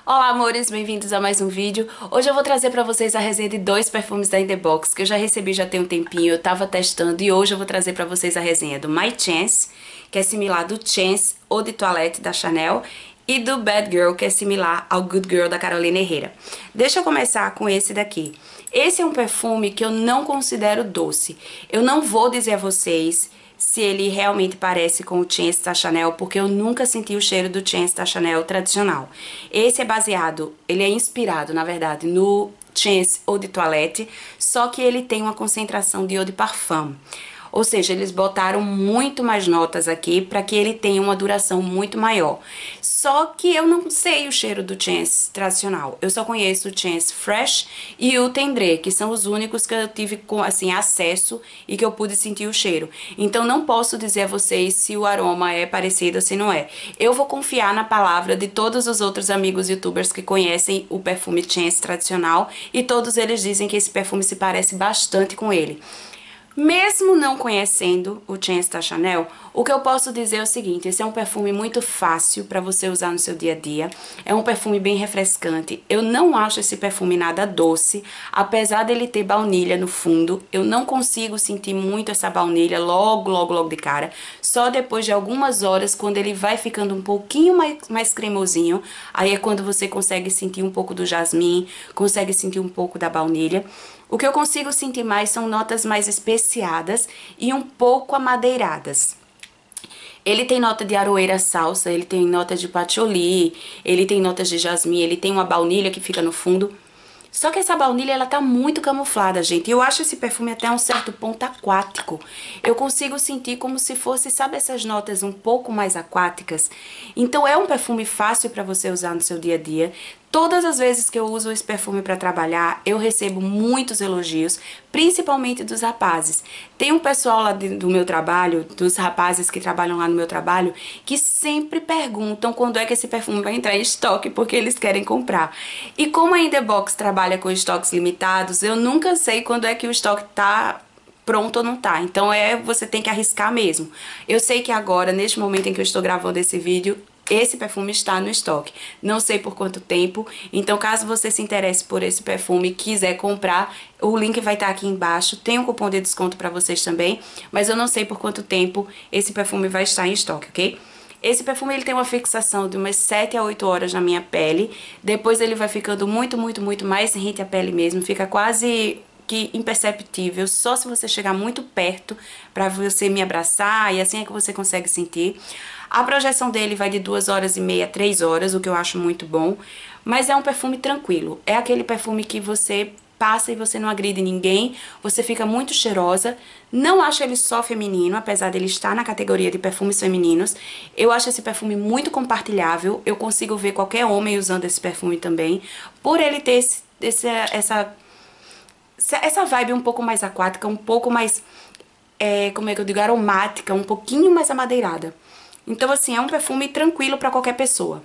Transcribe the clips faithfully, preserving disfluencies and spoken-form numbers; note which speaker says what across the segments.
Speaker 1: Olá amores, bem-vindos a mais um vídeo. Hoje eu vou trazer pra vocês a resenha de dois perfumes da In The Box que eu já recebi já tem um tempinho, eu tava testando e hoje eu vou trazer pra vocês a resenha do My Chance, que é similar do Chance Eau de Toilette da Chanel, e do Bad Girl, que é similar ao Good Girl da Carolina Herrera. Deixa eu começar com esse daqui. Esse é um perfume que eu não considero doce. Eu não vou dizer a vocês se ele realmente parece com o Chance da Chanel, porque eu nunca senti o cheiro do Chance da Chanel tradicional. Esse é baseado, ele é inspirado, na verdade, no Chance Eau de Toilette, só que ele tem uma concentração de Eau de Parfum. Ou seja, eles botaram muito mais notas aqui para que ele tenha uma duração muito maior. Só que eu não sei o cheiro do Chance tradicional. Eu só conheço o Chance Fresh e o Tendre, que são os únicos que eu tive assim, acesso e que eu pude sentir o cheiro. Então não posso dizer a vocês se o aroma é parecido ou se não é. Eu vou confiar na palavra de todos os outros amigos youtubers que conhecem o perfume Chance tradicional e todos eles dizem que esse perfume se parece bastante com ele. Mesmo não conhecendo o Chance da Chanel, o que eu posso dizer é o seguinte: esse é um perfume muito fácil para você usar no seu dia a dia, é um perfume bem refrescante. Eu não acho esse perfume nada doce, apesar dele ter baunilha no fundo, eu não consigo sentir muito essa baunilha logo, logo, logo de cara. Só depois de algumas horas, quando ele vai ficando um pouquinho mais, mais cremosinho, aí é quando você consegue sentir um pouco do jasmim, consegue sentir um pouco da baunilha. O que eu consigo sentir mais são notas mais especiadas e um pouco amadeiradas. Ele tem nota de aroeira salsa, ele tem nota de patchouli, ele tem notas de jasmim, ele tem uma baunilha que fica no fundo. Só que essa baunilha, ela tá muito camuflada, gente. E eu acho esse perfume até um certo ponto aquático. Eu consigo sentir como se fosse, sabe, essas notas um pouco mais aquáticas? Então é um perfume fácil pra você usar no seu dia a dia. Todas as vezes que eu uso esse perfume para trabalhar, eu recebo muitos elogios, principalmente dos rapazes. Tem um pessoal lá do meu trabalho, dos rapazes que trabalham lá no meu trabalho, que sempre perguntam quando é que esse perfume vai entrar em estoque, porque eles querem comprar. E como a In The Box trabalha com estoques limitados, eu nunca sei quando é que o estoque tá pronto ou não tá. Então é, você tem que arriscar mesmo. Eu sei que agora, neste momento em que eu estou gravando esse vídeo, esse perfume está no estoque. Não sei por quanto tempo, então caso você se interesse por esse perfume e quiser comprar, o link vai estar aqui embaixo. Tem um cupom de desconto para vocês também, mas eu não sei por quanto tempo esse perfume vai estar em estoque, ok? Esse perfume ele tem uma fixação de umas sete a oito horas na minha pele. Depois ele vai ficando muito, muito, muito mais rente à pele mesmo. Fica quase que imperceptível, só se você chegar muito perto para você me abraçar, e assim é que você consegue sentir. A projeção dele vai de duas horas e meia a três horas, o que eu acho muito bom, mas é um perfume tranquilo. É aquele perfume que você passa e você não agride ninguém, você fica muito cheirosa. Não acho ele só feminino, apesar dele estar na categoria de perfumes femininos. Eu acho esse perfume muito compartilhável, eu consigo ver qualquer homem usando esse perfume também, por ele ter esse, esse, essa... essa vibe um pouco mais aquática, um pouco mais, é, como é que eu digo, aromática, um pouquinho mais amadeirada. Então, assim, é um perfume tranquilo pra qualquer pessoa.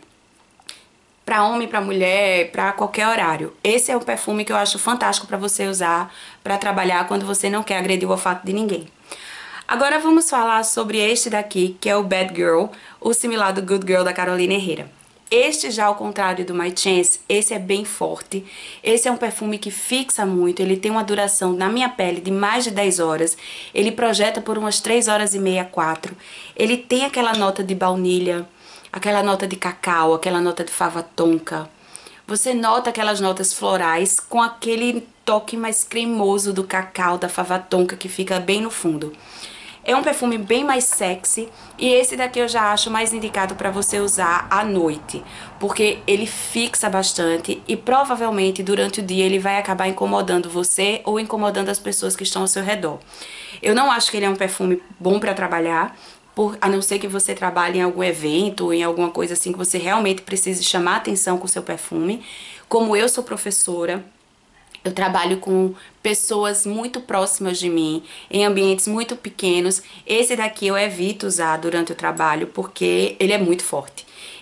Speaker 1: Pra homem, pra mulher, pra qualquer horário. Esse é um perfume que eu acho fantástico pra você usar, pra trabalhar quando você não quer agredir o olfato de ninguém. Agora vamos falar sobre este daqui, que é o Bad Girl, o similar do Good Girl da Carolina Herrera. Este já, ao contrário do My Chance, esse é bem forte. Esse é um perfume que fixa muito, ele tem uma duração na minha pele de mais de dez horas. Ele projeta por umas três horas e meia, quatro. Ele tem aquela nota de baunilha, aquela nota de cacau, aquela nota de fava tonka. Você nota aquelas notas florais com aquele toque mais cremoso do cacau, da fava tonka, que fica bem no fundo. É um perfume bem mais sexy e esse daqui eu já acho mais indicado para você usar à noite, porque ele fixa bastante e provavelmente durante o dia ele vai acabar incomodando você ou incomodando as pessoas que estão ao seu redor. Eu não acho que ele é um perfume bom para trabalhar, por, a não ser que você trabalhe em algum evento ou em alguma coisa assim que você realmente precise chamar atenção com o seu perfume. Como eu sou professora, eu trabalho com pessoas muito próximas de mim, em ambientes muito pequenos. Esse daqui eu evito usar durante o trabalho porque ele é muito forte.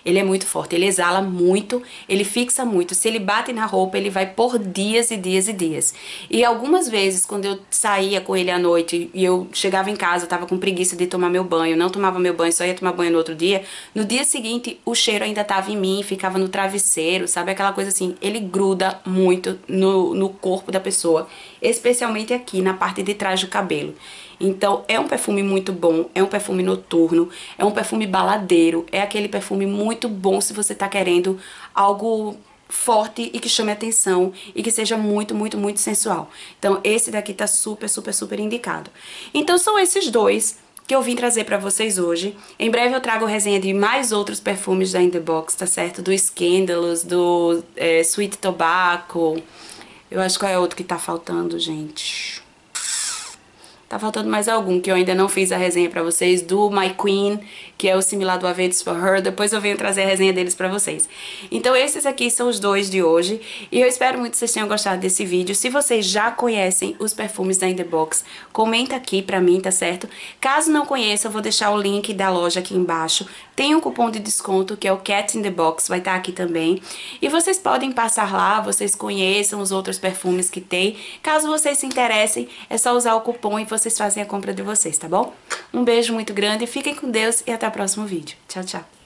Speaker 1: Ele é muito forte, ele exala muito, ele fixa muito. Se ele bate na roupa, ele vai por dias e dias e dias. E algumas vezes, quando eu saía com ele à noite e eu chegava em casa, eu tava com preguiça de tomar meu banho, não tomava meu banho, só ia tomar banho no outro dia, no dia seguinte o cheiro ainda tava em mim, ficava no travesseiro, sabe? Aquela coisa assim, ele gruda muito no, no corpo da pessoa, especialmente aqui na parte de trás do cabelo. Então é um perfume muito bom, é um perfume noturno, é um perfume baladeiro, é aquele perfume muito bom se você tá querendo algo forte e que chame atenção e que seja muito, muito, muito sensual. Então esse daqui tá super, super, super indicado. Então são esses dois que eu vim trazer pra vocês hoje. Em breve eu trago resenha de mais outros perfumes da In The Box, tá certo? Do Scandalous, do é, Sweet Tobacco. Eu acho que é outro que tá faltando, gente. Tá faltando mais algum que eu ainda não fiz a resenha pra vocês, do My Queen, que é o similar do Aventus For Her. Depois eu venho trazer a resenha deles pra vocês. Então esses aqui são os dois de hoje, e eu espero muito que vocês tenham gostado desse vídeo. Se vocês já conhecem os perfumes da In The Box, comenta aqui pra mim, tá certo? Caso não conheça, eu vou deixar o link da loja aqui embaixo. Tem um cupom de desconto, que é o Cat in the Box, vai estar aqui também. E vocês podem passar lá, vocês conheçam os outros perfumes que tem. Caso vocês se interessem, é só usar o cupom e vocês fazem a compra de vocês, tá bom? Um beijo muito grande, fiquem com Deus e até o próximo vídeo. Tchau, tchau.